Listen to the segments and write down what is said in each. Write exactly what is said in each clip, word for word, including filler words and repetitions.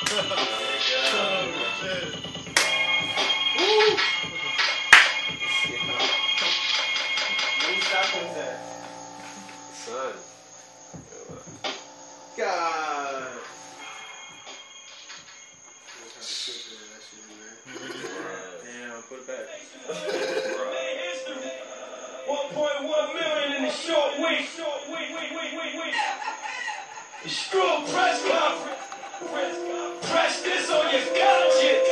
Son. God. Damn, put it back. one point one million in a short week. Wait, wait, wait, wait, wait. The screw press conference. Press this on your conscience.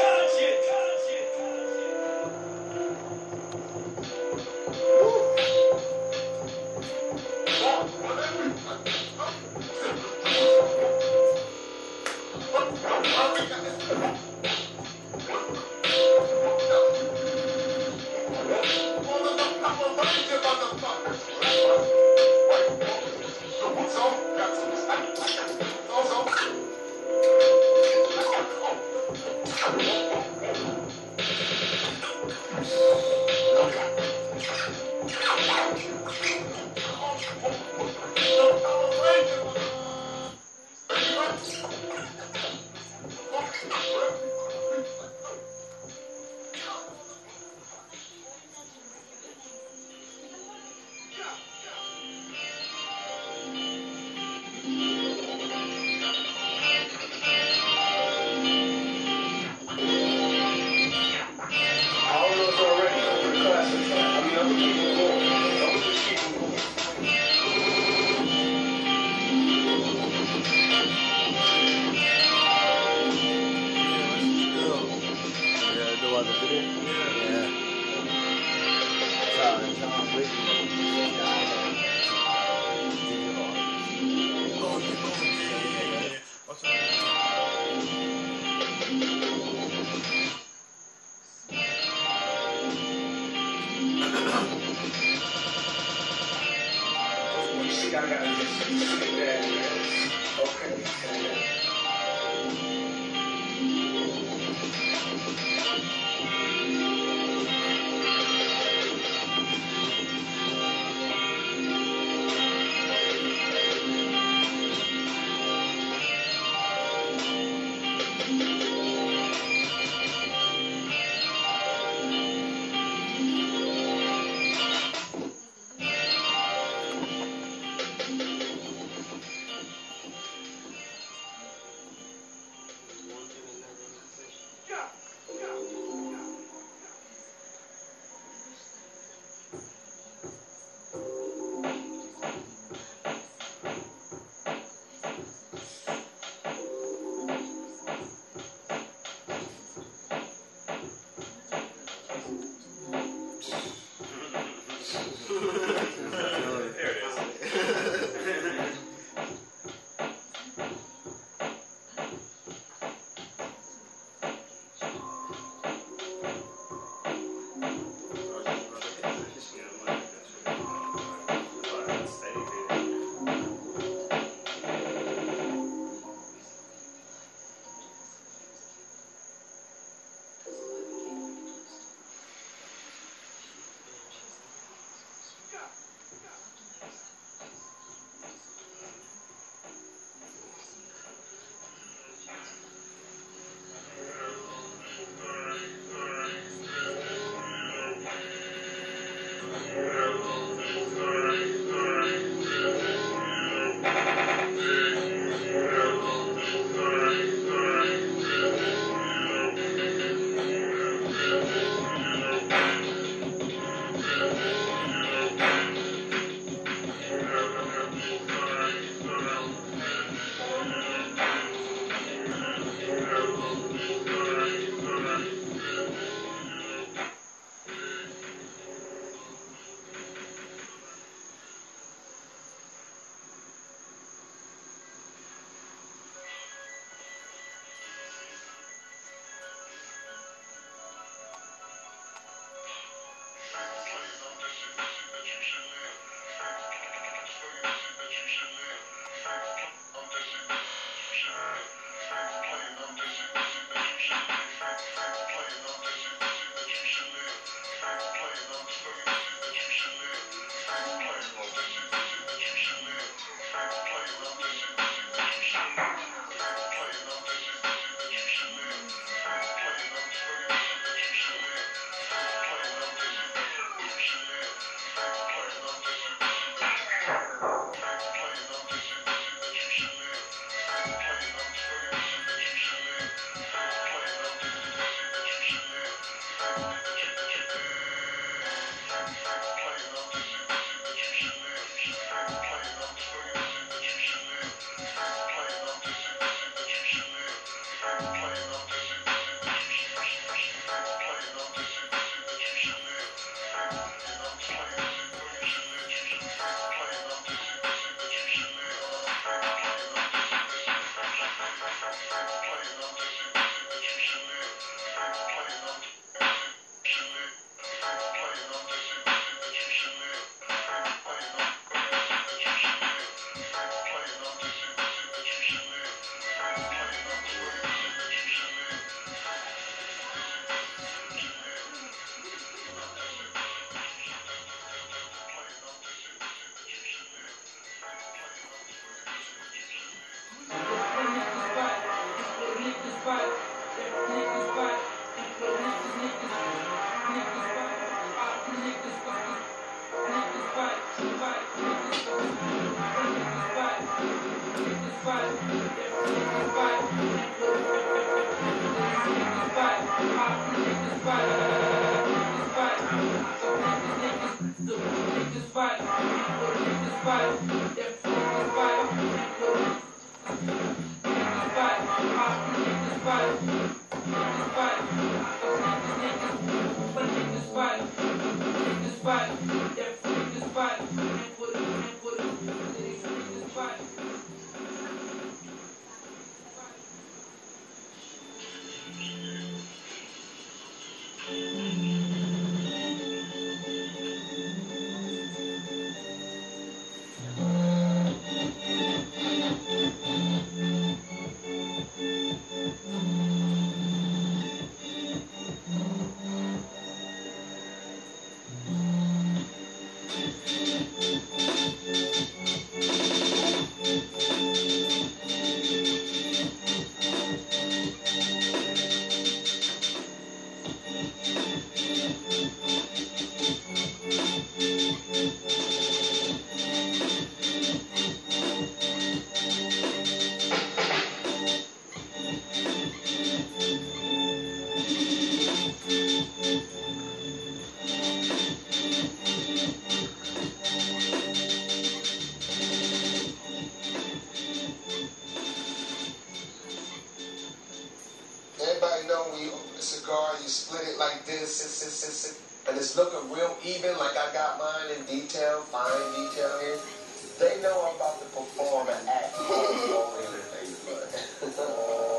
And it's looking real even, like I got mine in detail, fine detail here. They know I'm about to perform an act. Oh, anything but.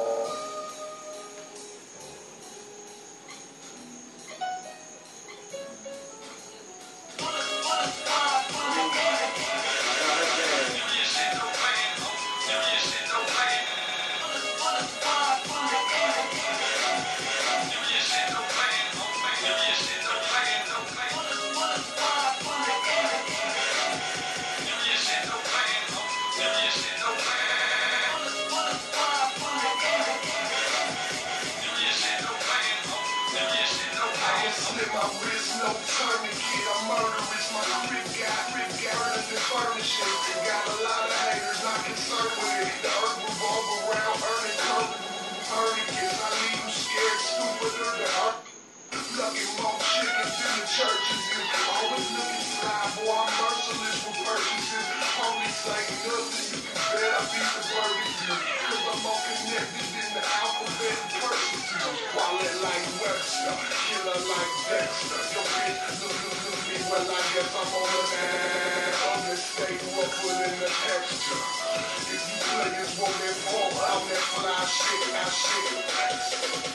My wrist, no tourniquet, I'm murderous, my grip got, grip got and furnishing. Got a lot of haters, not concerned with it. The earth revolve around earning tourniquets. I leave them scared, stupider than earth. Lucking more chickens in the churches. Always looking fly, boy, I'm merciless with purchases. Holy say nothing, you can bet I beat the burgers. Cause I'm more connected than the alphabet persons. Wallet like Webster, killer like Dexter. Yo bitch, look, look, look me, well I guess I'm on the man. On the state, rougher than the texture. If you players want that fall out, that fly shit, I shit.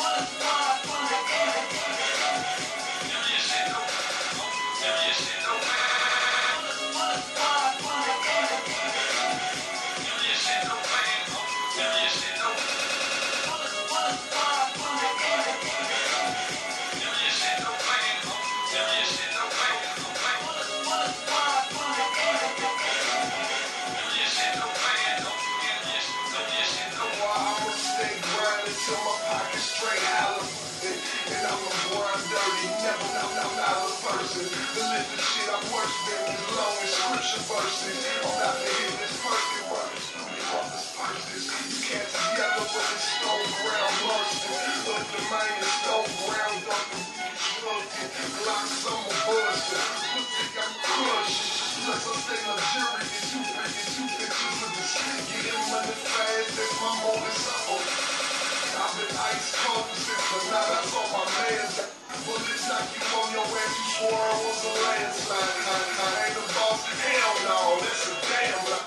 Till my pocket straight out of it. And I'm a boy, I'm dirty, never, no, no, not a person. The little shit I'm worse than as long as scripture verses. I'm about to hit this perfect runners through the office purses. You can't see yellow, but it's stone ground bursting. But the mine is stone ground dumping. Smoking, Glocks, I'm a buster. Pussy, I'm crushed. Plus I stay luxurious, two bitches, two bitches with the shit. Getting money fast, that's my modus operandi. I've been ice cold since the night I saw my man's bullets knock you on your ass, you swore it was a landslide. I, I ain't the boss, hell no, that's a damn lie.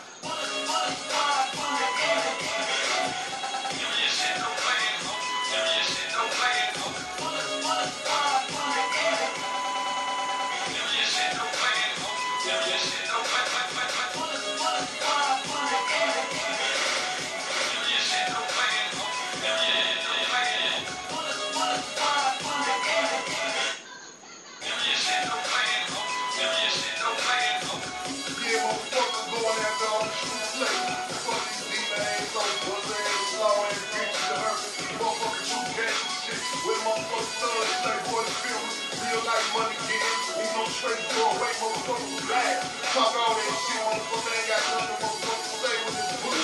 Talk all that shit, motherfucker ain't got nothing, motherfucker say with this bullshit.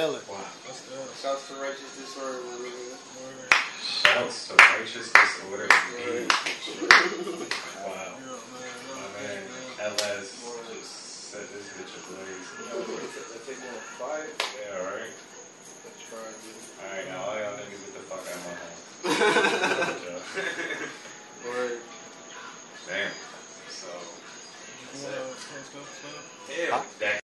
hella. Wow. Let's go. Shouts to righteous disorder, my nigga. Shouts to righteous disorder indeed. Wow. My man, L S just set this bitch ablaze. Let's take one five. Yeah, right? Let's try it, dude. Alright, now all y'all niggas get the fuck out of my house. Word. Damn. So, Let's go. Let's go. Damn. that